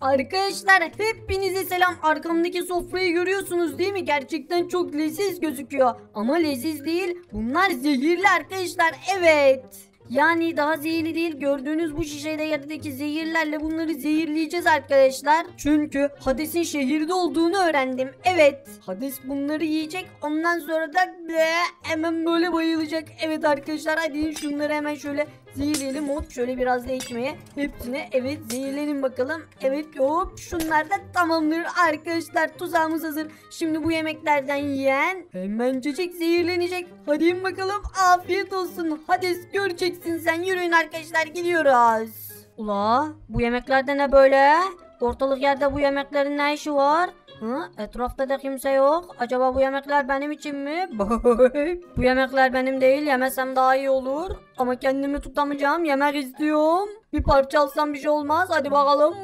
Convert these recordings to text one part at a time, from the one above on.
Arkadaşlar hepinize selam. Arkamdaki sofrayı görüyorsunuz değil mi? Gerçekten çok leziz gözüküyor. Ama leziz değil. Bunlar zehirli arkadaşlar. Evet. Yani daha zehirli değil. Gördüğünüz bu şişede yerdeki zehirlerle bunları zehirleyeceğiz arkadaşlar. Çünkü Hades'in şehirde olduğunu öğrendim. Evet. Hades bunları yiyecek. Ondan sonra da hemen böyle bayılacak. Evet arkadaşlar hadi şunları hemen şöyle zehirleyelim. Hop şöyle biraz da ekmeğe. Hepsine evet zehirlenin bakalım. Evet hop şunlar da tamamdır arkadaşlar. Tuzağımız hazır. Şimdi bu yemeklerden yiyen hemencecik zehirlenecek. Hadi yiyin bakalım. Afiyet olsun. Hades göreceksin sen. Yürüyün arkadaşlar gidiyoruz. Ula bu yemeklerde ne böyle? Ortalık yerde bu yemeklerin ne işi var? Hı? Etrafta da kimse yok. Acaba bu yemekler benim için mi? Bu yemekler benim değil. Yemesem daha iyi olur. Ama kendimi tutamayacağım. Yemek istiyorum. Bir parça alsam bir şey olmaz. Hadi bakalım.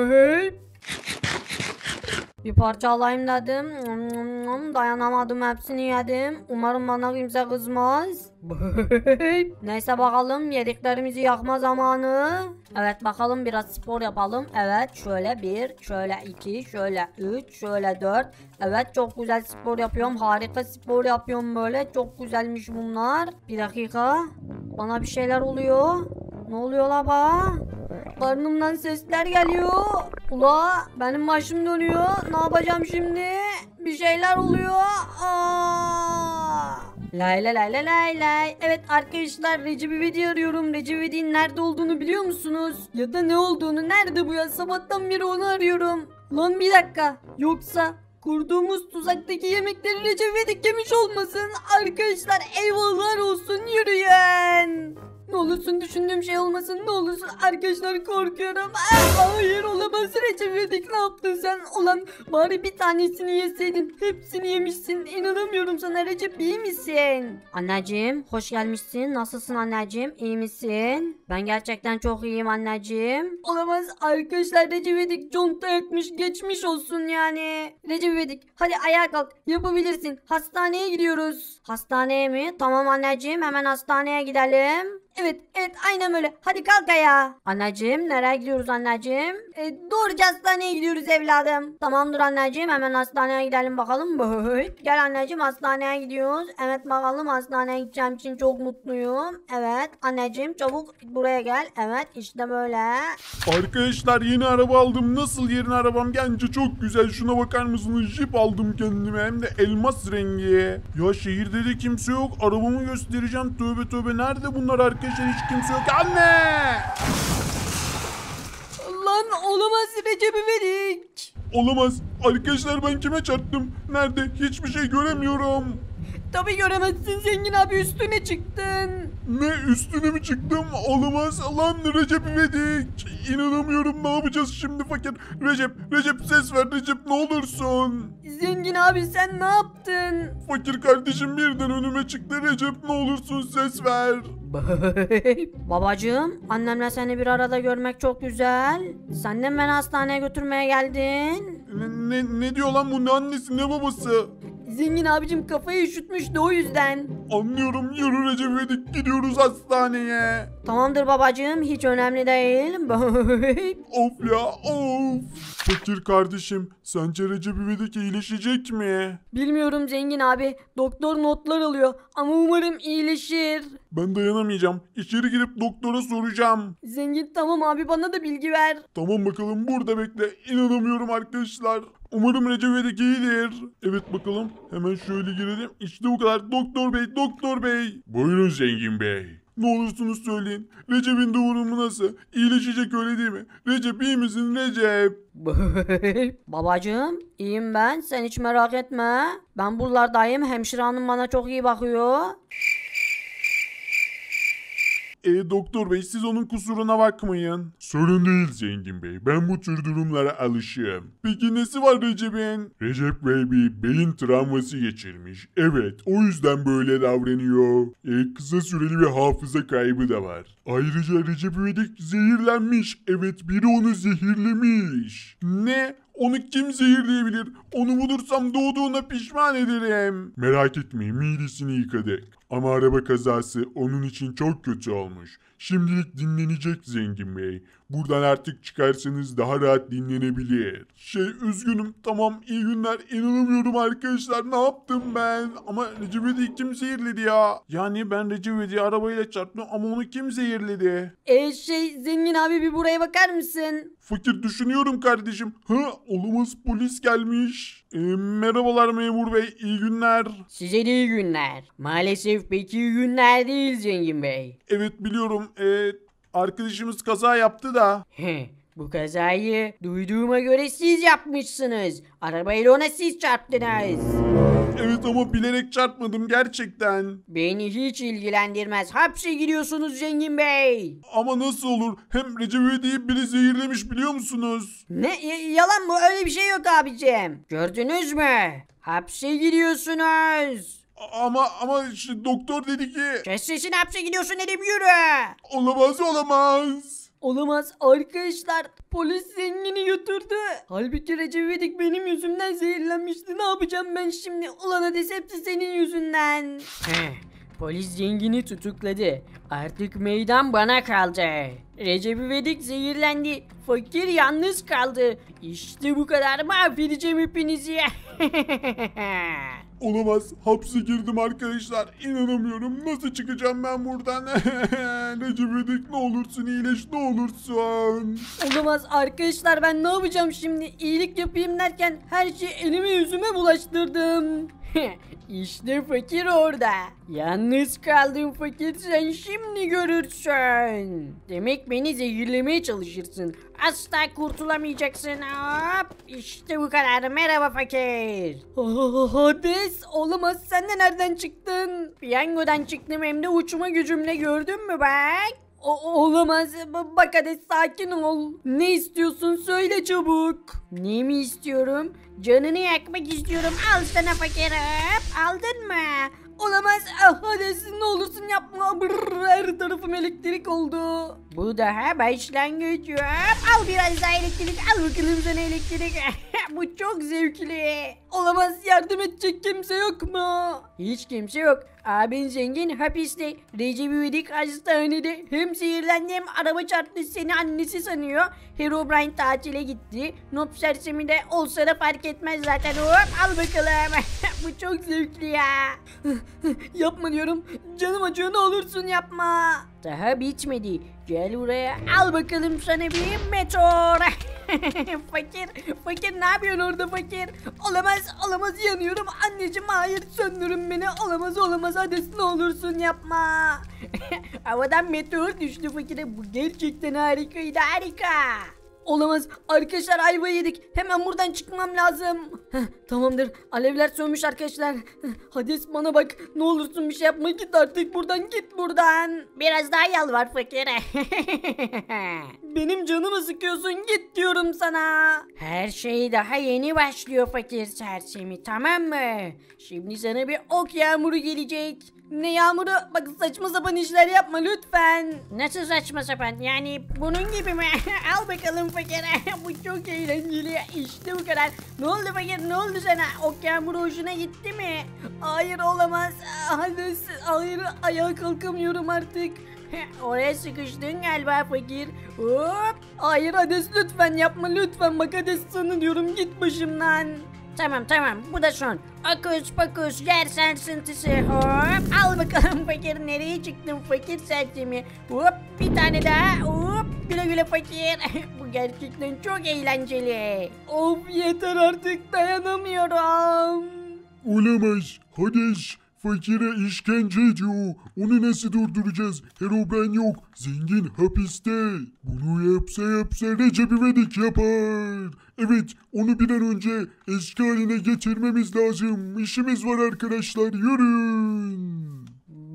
Bir parça alayım dedim. Dayanamadım hepsini yedim. Umarım bana kimse kızmaz. Neyse bakalım yediklerimizi yakma zamanı. Evet bakalım biraz spor yapalım. Evet şöyle 1, şöyle 2, şöyle 3, şöyle 4. Evet çok güzel spor yapıyorum. Harika spor yapıyorum böyle. Çok güzelmiş bunlar. Bir dakika. Bana bir şeyler oluyor. Ne oluyor la bana? Karnımdan sesler geliyor. Ula benim başım dönüyor. Ne yapacağım şimdi? Bir şeyler oluyor. Lay lay lay lay lay lay. Evet arkadaşlar Recep İvedik'i arıyorum. Recep İvedik'in nerede olduğunu biliyor musunuz? Ya da ne olduğunu nerede bu ya? Sabahtan beri onu arıyorum. Lan bir dakika. Yoksa kurduğumuz tuzaktaki yemekleri Recep İvedik yemiş olmasın? Arkadaşlar eyvahlar olsun yürüyen. Ne olursun düşündüğüm şey olmasın ne olursun arkadaşlar korkuyorum. Hayır olamaz Recep İvedik ne yaptın sen? Ulan bari bir tanesini yeseydin hepsini yemişsin inanamıyorum sana Recep iyi misin? Anneciğim hoş gelmişsin nasılsın anneciğim iyi misin? Ben gerçekten çok iyiyim anneciğim. Olamaz arkadaşlar Recep İvedik conta yakmış geçmiş olsun yani. Recep İvedik hadi ayağa kalk yapabilirsin hastaneye gidiyoruz. Hastaneye mi? Tamam anneciğim hemen hastaneye gidelim. Evet aynen öyle. Hadi kalk ayağa. Anneciğim nereye gidiyoruz anneciğim? Doğruca hastaneye gidiyoruz evladım. Tamamdır anneciğim hemen hastaneye gidelim bakalım. Gel anneciğim hastaneye gidiyoruz. Evet bakalım hastaneye gideceğim için çok mutluyum. Evet anneciğim çabuk buraya gel. Evet işte böyle. Arkadaşlar yeni araba aldım. Nasıl yeni arabam gelince çok güzel. Şuna bakar mısınız? Jeep aldım kendime hem de elmas rengi. Ya şehirde de kimse yok. Arabamı göstereceğim. Tövbe tövbe nerede bunlar arkadaşlar? Hiç kimse yok. Anne! Lan olamaz Recep İvedik. Olamaz. Arkadaşlar ben kime çarptım? Nerede? Hiçbir şey göremiyorum. Tabii göremezsin zengin abi üstüne çıktın. Ne üstüne mi çıktım? Olamaz lan Recep İvedik. İnanamıyorum ne yapacağız şimdi fakir? Recep ses ver Recep ne olursun. Zengin abi sen ne yaptın? Fakir kardeşim birden önüme çıktı Recep ne olursun ses ver. Babacığım annemle seni bir arada görmek çok güzel. Sen de beni hastaneye götürmeye geldin. Ne diyor lan bu ne annesi ne babası? Zengin abicim kafayı üşütmüştü o yüzden. Anlıyorum yürü Recep İvedik gidiyoruz hastaneye. Tamamdır babacığım hiç önemli değil. Of ya of. Fakir kardeşim sence Recep İvedik iyileşecek mi? Bilmiyorum zengin abi doktor notlar alıyor ama umarım iyileşir. Ben dayanamayacağım. İçeri girip doktora soracağım. Zengin tamam abi bana da bilgi ver. Tamam bakalım burada bekle. İnanamıyorum arkadaşlar. Umarım Recep İvedik iyidir. Evet bakalım. Hemen şöyle girelim. İşte bu kadar. Doktor bey. Buyurun zengin bey. Ne olursunuz söyleyin. Recep'in durumu nasıl? İyileşecek öyle değil mi? Recep iyi misin Recep? Babacığım iyiyim ben sen hiç merak etme. Ben buralardayım hemşire hanım bana çok iyi bakıyor. Doktor bey siz onun kusuruna bakmayın. Sorun değil zengin bey. Ben bu tür durumlara alışığım. Peki nesi var Recep'in? Recep bey bir beyin travması geçirmiş. Evet o yüzden böyle davranıyor. Kısa süreli bir hafıza kaybı da var. Ayrıca Recep İvedik zehirlenmiş. Evet biri onu zehirlemiş. Ne? Onu kim zehirleyebilir? Onu bulursam doğduğuna pişman ederim. Merak etmeyin midesini yıkadık. Ama araba kazası onun için çok kötü olmuş. Şimdilik dinlenecek zengin bey. Buradan artık çıkarsanız daha rahat dinlenebilir. Üzgünüm, tamam, iyi günler. İnanamıyorum arkadaşlar, ne yaptım ben? Ama Recep İvedik'i kim zehirledi ya? Yani ben Recep İvedik'i arabayla çarptım ama onu kim zehirledi? Zengin abi bir buraya bakar mısın? Fakir, düşünüyorum kardeşim. Olamaz, polis gelmiş. Merhabalar memur bey, iyi günler. Size de iyi günler. Maalesef pek iyi günler değil Zengin Bey. Evet biliyorum, arkadaşımız kaza yaptı da. Bu kazayı duyduğuma göre siz yapmışsınız. Arabayla ona siz çarptınız. Evet ama bilerek çarpmadım gerçekten. Beni hiç ilgilendirmez. Hapse giriyorsunuz Zengin Bey. Ama nasıl olur? Hem Recep İvedik'i biri zehirlemiş, biliyor musunuz? Ne? Yalan mı? Öyle bir şey yok abicim. Gördünüz mü? Hapse giriyorsunuz. Ama doktor dedi ki Kes sesini, hapse gidiyorsun dedim, yürü. olamaz. Olamaz arkadaşlar. Polis zengini götürdü. Halbuki Recep İvedik benim yüzümden zehirlenmişti. Ne yapacağım ben şimdi? Ulan Hades, hepsi senin yüzünden. Polis zengini tutukladı. Artık meydan bana kaldı. Recep İvedik zehirlendi. Fakir yalnız kaldı. İşte bu kadar, mahvedeceğim hepinizi. Olamaz, hapse girdim arkadaşlar. İnanamıyorum, nasıl çıkacağım ben buradan? Recep İvedik, ne olursun iyileş, ne olursun. Olamaz arkadaşlar, ben ne yapacağım şimdi? İyilik yapayım derken her şeyi elime yüzüme bulaştırdım. İşte fakir orada. Yalnız kaldım fakir, sen şimdi görürsün. Demek beni zehirlemeye çalışırsın. Asla kurtulamayacaksın. Hop, işte bu kadar. Merhaba fakir. Hades, olamaz, sen de nereden çıktın? Piyangodan çıktım, hem de uçma gücümle, gördün mü bak? Olamaz. Bak Hades, sakin ol. Ne istiyorsun, söyle çabuk. Ne mi istiyorum? Canını yakmak istiyorum. Al sana fakir. Aldın mı? Olamaz. Hades, ne olursun yapma. Brrr, her tarafım elektrik oldu. Bu daha başlangıç. Al biraz daha elektrik. Al bakalım sana elektrik. Bu çok zevkli. Olamaz, yardım edecek kimse yok mu? Hiç kimse yok. Abin zengin hapiste. Recep İvedik hastanede. Hem zehirlendi hem araba çarptı, seni annesi sanıyor. Herobrine tatile gitti. Nob sersemi de olsa da fark etmez zaten. Hop, al bakalım. Bu çok zevkli ya. Yapma diyorum. Canım acıyor, ne olursun yapma. Daha bitmedi. Gel buraya. Al bakalım sana bir meteor. Fakir ne yapıyorsun orada fakir? Olamaz yanıyorum. Anneciğim hayır, söndürün beni. Olamaz Hades, ne olursun yapma. Havadan meteor düştü fakire. Bu gerçekten harikaydı, harika. Olamaz arkadaşlar, ayva yedik. Hemen buradan çıkmam lazım. Tamamdır, alevler sönmüş arkadaşlar. Hades bana bak, ne olursun bir şey yapma, git artık buradan, git buradan. Biraz daha yalvar fakir. Benim canımı sıkıyorsun, git diyorum sana. Her şey daha yeni başlıyor fakir sersemi, tamam mı? Şimdi sana bir ok yağmuru gelecek. Ne yağmuru? Bak, saçma sapan işler yapma lütfen. Nasıl saçma sapan? Yani bunun gibi mi? Al bakalım fakir. Bu çok eğlenceli. İşte bu kadar. Ne oldu fakir? Ne oldu sana? Ok yağmuru hoşuna gitti mi? Hayır, olamaz. Hayır, ayağa kalkamıyorum artık. Oraya sıkıştın galiba fakir. Hop. Hayır Hades, lütfen yapma lütfen. Bak Hades, sana diyorum, git başımdan. Tamam, bu da son. Okus pokus yer sarsıntısı. Hop, al bakalım fakir, nereye çıktın fakir sersemi. Hop, bir tane daha. Hop, güle güle fakir. Bu gerçekten çok eğlenceli. Of, yeter artık, dayanamıyorum. Olamaz, Hades fakire işkence ediyor. Onu nasıl durduracağız? Herobrine yok, zengin hapiste. Bunu yapsa Recep İvedik yapar. Evet, onu bir an önce eski haline getirmemiz lazım. İşimiz var arkadaşlar, yürüyün.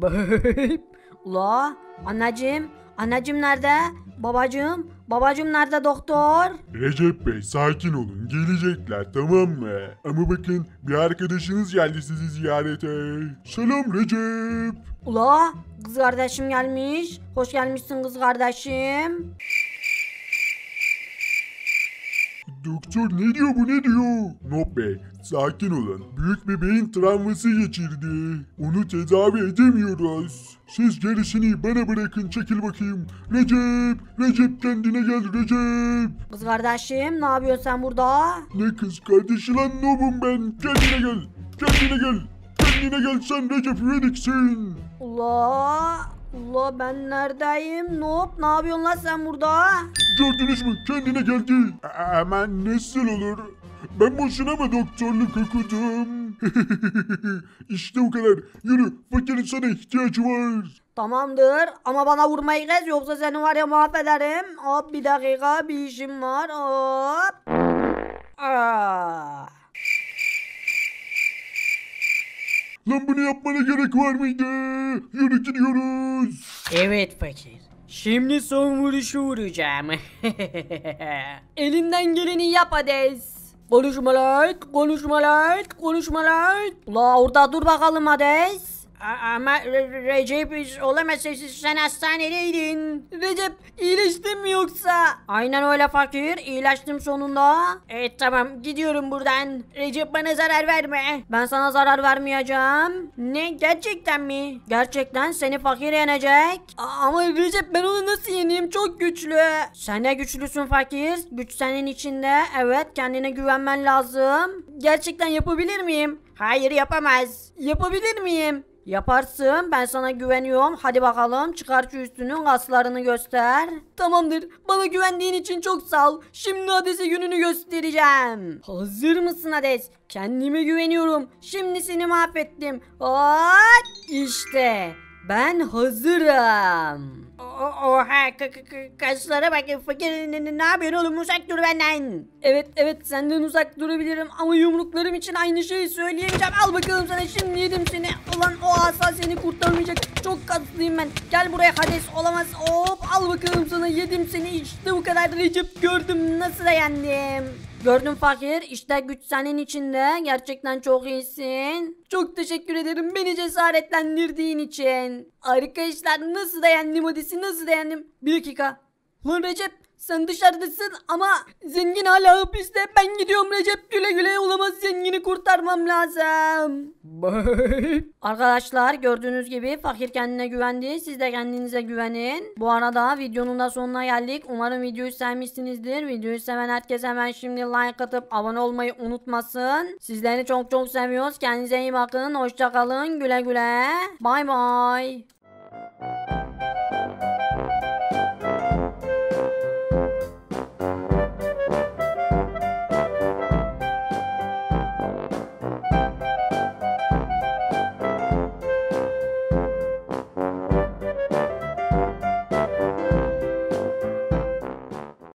Ula, anneciğim nerede? Babacığım nerede doktor? Recep Bey, sakin olun, gelecekler, tamam mı? Ama bakın, bir arkadaşınız geldi sizi ziyarete. Selam Recep. Ula, kız kardeşim gelmiş. Hoş gelmişsin kız kardeşim. Doktor ne diyor bu ne diyor? Nope Bey sakin olun. Büyük bir beyin travması geçirdi. Onu tedavi edemiyoruz. Siz gerisini bana bırakın çekil bakayım. Recep kendine gel Recep. Kız kardeşim ne yapıyorsun sen burada? Ne kız kardeşi lan nobum ben. Kendine gel. Kendine gel sen Recep İvedik'sin. Allah ben neredeyim? Ne yapıyorsun lan sen burada? Gördünüz mü kendine geldi. Aman nasıl olur? Ben boşuna mı doktorluk okudum? İşte o kadar. Yürü fakirin sana ihtiyacı var. Tamamdır ama bana vurmayı kes yoksa seni var ya mahvederim. Hop bir dakika bir işim var. Hop. Lan bunu yapmana gerek var mıydı? Yürü gidiyoruz. Evet fakir. Şimdi son vuruşu vuracağım. Elinden geleni yap Hades. Konuşmalar. Ula orada dur bakalım Hades. Ama Recep olamaz sen hastanedeydin. Recep iyileştin mi yoksa? Aynen öyle fakir iyileştim sonunda. Evet tamam gidiyorum buradan. Recep bana zarar verme. Ben sana zarar vermeyeceğim. Ne gerçekten mi? Gerçekten seni fakir yenecek. Ama Recep ben onu nasıl yeneyim çok güçlü. Sen de güçlüsün fakir. Güç senin içinde. Evet kendine güvenmen lazım. Gerçekten yapabilir miyim? Hayır yapamaz. Yapabilir miyim? Yaparsın ben sana güveniyorum. Hadi bakalım çıkar şu üstünün kaslarını göster. Tamamdır bana güvendiğin için çok sağ ol. Şimdi Hades'e gününü göstereceğim. Hazır mısın Hades? Kendime güveniyorum. Şimdi seni mahvettim. Hop işte ben hazırım. Oha kaşlara bak fakir ne yapıyorsun oğlum uzak dur benden. Evet senden uzak durabilirim ama yumruklarım için aynı şeyi söyleyemeyeceğim. Al bakalım sana şimdi yedim seni. Ulan o asa seni kurtarmayacak. Çok kaslıyım ben. Gel buraya Hades olamaz. Hop al bakalım sana yedim seni işte bu kadar Recep gördüm nasıl da yendim. Gördüm fakir işte güç senin içinde gerçekten çok iyisin. Çok teşekkür ederim beni cesaretlendirdiğin için. Arkadaşlar nasıl da yendim Hades'i nasıl da yendim. Bir dakika. Lan Recep sen dışarıdasın ama zengin hala hapiste. Ben gidiyorum Recep güle güle olamaz zengini kurtarmam lazım. Arkadaşlar gördüğünüz gibi fakir kendine güvendi. Siz de kendinize güvenin. Bu arada videonun da sonuna geldik. Umarım videoyu sevmişsinizdir. Videoyu seven herkes hemen şimdi like atıp abone olmayı unutmasın. Sizleri çok seviyoruz. Kendinize iyi bakın. Hoşça kalın. Güle güle. Bay bay.